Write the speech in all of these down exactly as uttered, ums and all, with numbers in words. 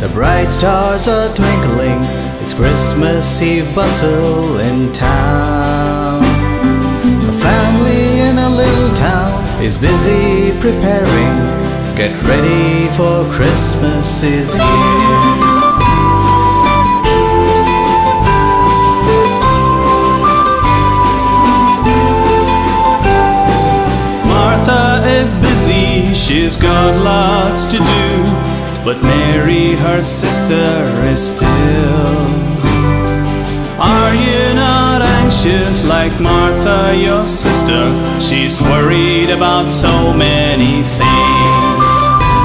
The bright stars are twinkling, it's Christmas Eve bustle in town. A family in a little town is busy preparing. Get ready for Christmas is here. Is busy, she's got lots to do, but Mary, her sister, is still. Are you not anxious like Martha, your sister? She's worried about so many things.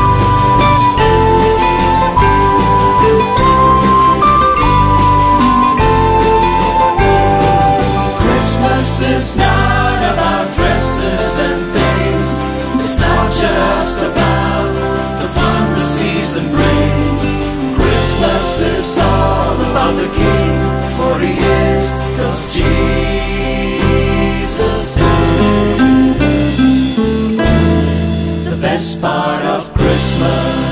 Christmas is not about dresses and things. It's not just about the fun the season brings. Christmas is all about the King, for He is, 'cause Jesus is the best part of Christmas.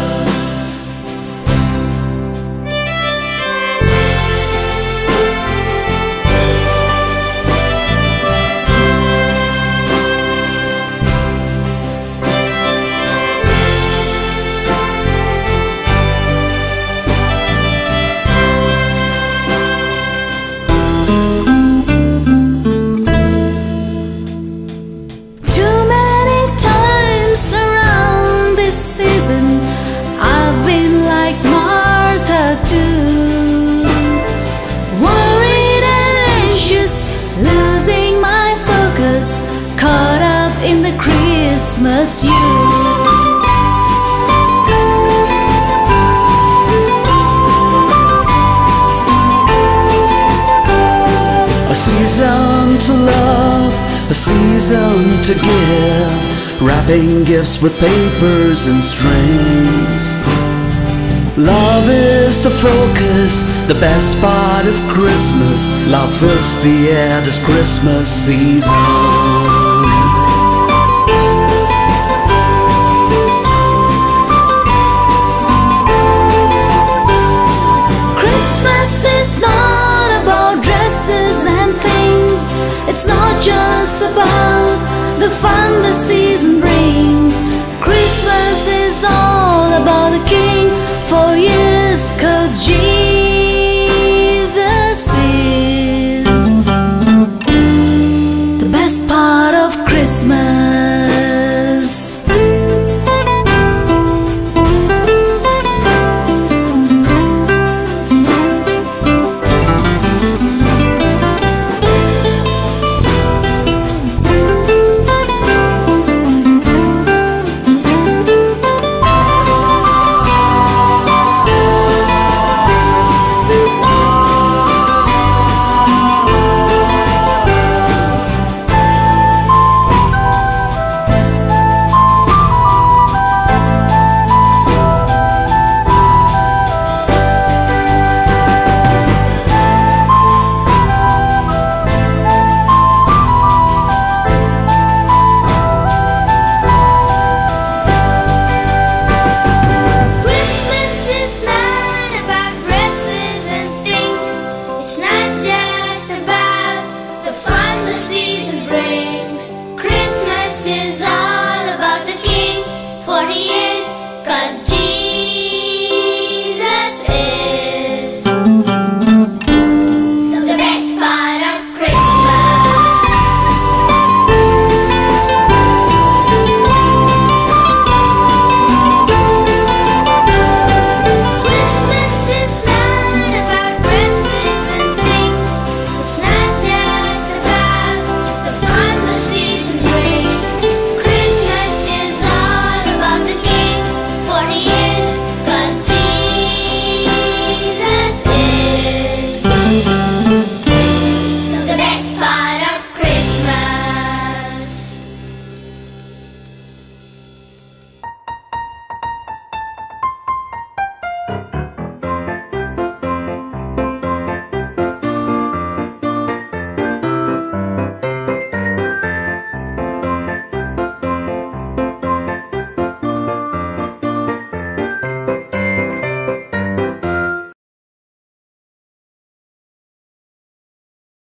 Caught up in the Christmas you. A season to love, a season to give, wrapping gifts with papers and strings. Love is the focus, the best part of Christmas. Love fills the air this Christmas season. Christmas is not about dresses and things. It's not just about the fun the season